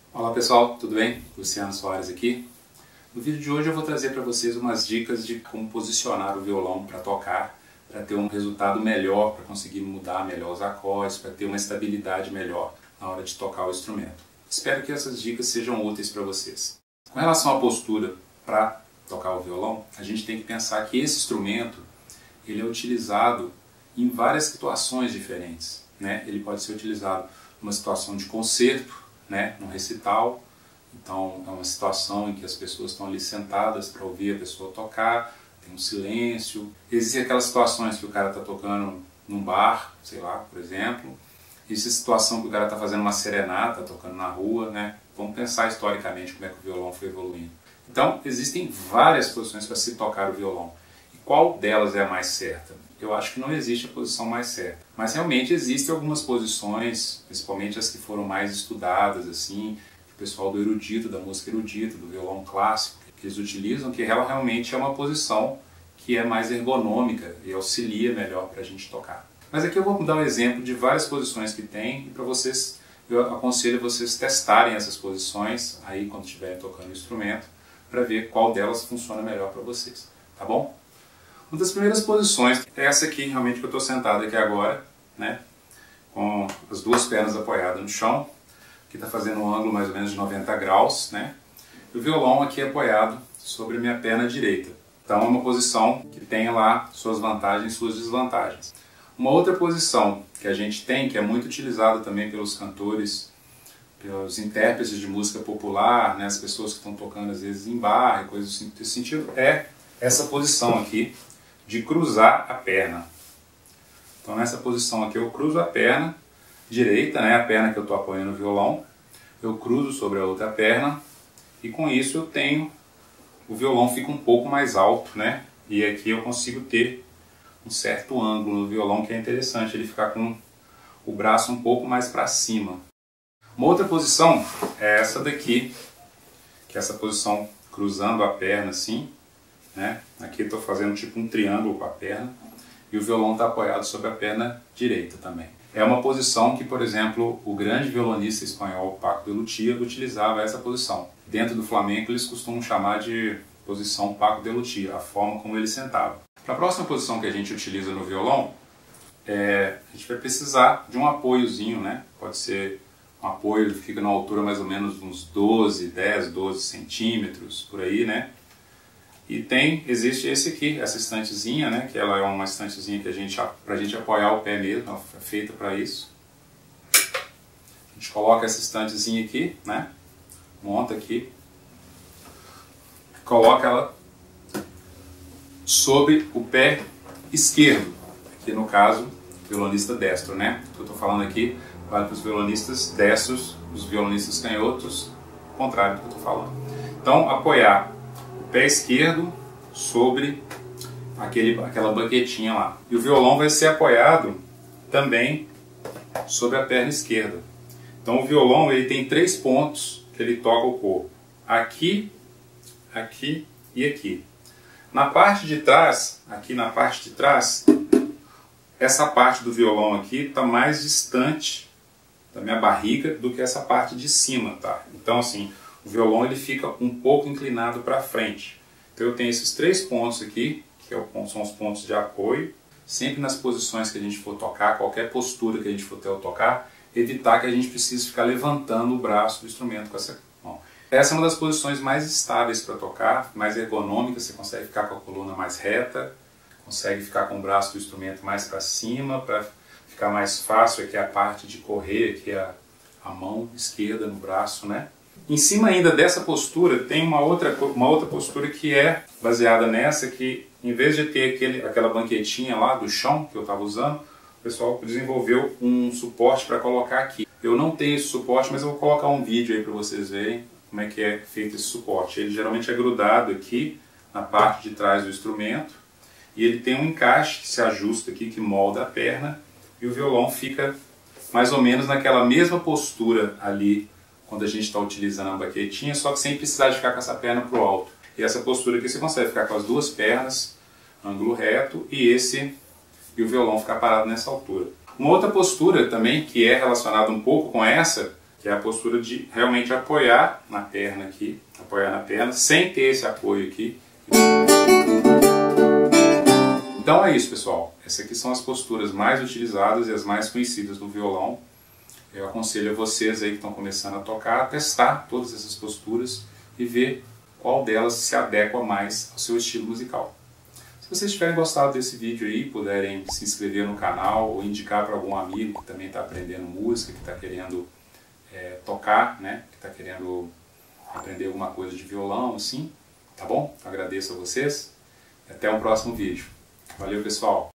Olá pessoal, tudo bem? Luciano Soares aqui. No vídeo de hoje eu vou trazer para vocês umas dicas de como posicionar o violão para tocar, para ter um resultado melhor, para conseguir mudar melhor os acordes, para ter uma estabilidade melhor na hora de tocar o instrumento. Espero que essas dicas sejam úteis para vocês. Com relação à postura para tocar o violão, a gente tem que pensar que esse instrumento ele é utilizado em várias situações diferentes, né? Ele pode ser utilizado numa situação de concerto, né? Num recital. Então é uma situação em que as pessoas estão ali sentadas para ouvir a pessoa tocar, tem um silêncio. Existem aquelas situações que o cara está tocando num bar, sei lá, por exemplo. Existe a situação que o cara está fazendo uma serenata, tocando na rua, né? Vamos pensar historicamente como é que o violão foi evoluindo. Então existem várias posições para se tocar o violão. E qual delas é a mais certa? Eu acho que não existe a posição mais certa. Mas realmente existem algumas posições, principalmente as que foram mais estudadas, assim, o pessoal do erudito, da música erudita, do violão clássico, que eles utilizam, que ela realmente é uma posição que é mais ergonômica e auxilia melhor para a gente tocar. Mas aqui eu vou dar um exemplo de várias posições que tem e para vocês, eu aconselho vocês testarem essas posições aí quando estiverem tocando o instrumento para ver qual delas funciona melhor para vocês, tá bom? Uma das primeiras posições é essa aqui, realmente, que eu estou sentado aqui agora, né? Com as duas pernas apoiadas no chão, que está fazendo um ângulo mais ou menos de 90 graus, né? E o violão aqui apoiado sobre a minha perna direita. Então é uma posição que tem lá suas vantagens e suas desvantagens. Uma outra posição que a gente tem, que é muito utilizada também pelos cantores, pelos intérpretes de música popular, né? As pessoas que estão tocando às vezes em bar e coisas assim desse sentido, é essa posição aqui, de cruzar a perna. Então nessa posição aqui eu cruzo a perna direita, né, a perna que eu estou apoiando o violão, eu cruzo sobre a outra perna e com isso eu tenho, o violão fica um pouco mais alto, né, e aqui eu consigo ter um certo ângulo no violão que é interessante, ele ficar com o braço um pouco mais para cima. Uma outra posição é essa daqui, que é essa posição cruzando a perna assim, né? Aqui eu estou fazendo tipo um triângulo com a perna e o violão está apoiado sobre a perna direita também. É uma posição que, por exemplo, o grande violonista espanhol Paco de Lucía utilizava essa posição. Dentro do flamenco eles costumam chamar de posição Paco de Lucía, a forma como ele sentava. Para a próxima posição que a gente utiliza no violão, a gente vai precisar de um apoiozinho, né? Pode ser um apoio que fica na altura mais ou menos uns 10, 12 centímetros, por aí, né? E existe esse aqui, essa estantezinha, né, que ela é uma estantezinha que pra gente apoiar o pé mesmo, ela é feita para isso. A gente coloca essa estantezinha aqui, né, monta aqui, coloca ela sobre o pé esquerdo, aqui no caso, violonista destro, né, o que eu estou falando aqui vale para os violonistas destros, os violonistas canhotos, o contrário do que eu estou falando. Então, apoiar pé esquerdo sobre aquela banquetinha lá. E o violão vai ser apoiado também sobre a perna esquerda. Então o violão ele tem 3 pontos que ele toca o corpo. Aqui, aqui e aqui. Na parte de trás, aqui na parte de trás, essa parte do violão aqui está mais distante da minha barriga do que essa parte de cima, tá? Então assim, o violão ele fica um pouco inclinado para frente. Então eu tenho esses 3 pontos aqui, que são os pontos de apoio. Sempre nas posições que a gente for tocar, qualquer postura que a gente for tocar, evitar que a gente precise ficar levantando o braço do instrumento com essa mão. Essa é uma das posições mais estáveis para tocar, mais ergonômica, você consegue ficar com a coluna mais reta, consegue ficar com o braço do instrumento mais para cima, para ficar mais fácil aqui a parte de correr, aqui a mão esquerda no braço, né? Em cima ainda dessa postura tem uma outra postura que é baseada nessa, que em vez de ter aquela banquetinha lá do chão que eu estava usando, o pessoal desenvolveu um suporte para colocar aqui. Eu não tenho esse suporte, mas eu vou colocar um vídeo aí para vocês verem como é que é feito esse suporte. Ele geralmente é grudado aqui na parte de trás do instrumento e ele tem um encaixe que se ajusta aqui, que molda a perna, e o violão fica mais ou menos naquela mesma postura ali quando a gente está utilizando a baquetinha, só que sem precisar de ficar com essa perna para o alto. E essa postura aqui você consegue ficar com as duas pernas, ângulo reto, e o violão ficar parado nessa altura. Uma outra postura também, que é relacionada um pouco com essa, que é a postura de realmente apoiar na perna aqui, apoiar na perna, sem ter esse apoio aqui. Então é isso, pessoal. Essas aqui são as posturas mais utilizadas e as mais conhecidas no violão. Eu aconselho a vocês aí que estão começando a tocar, a testar todas essas posturas e ver qual delas se adequa mais ao seu estilo musical. Se vocês tiverem gostado desse vídeo aí, puderem se inscrever no canal ou indicar para algum amigo que também está aprendendo música, que está querendo tocar, né? Que está querendo aprender alguma coisa de violão, assim, tá bom? Agradeço a vocês e até um próximo vídeo. Valeu, pessoal!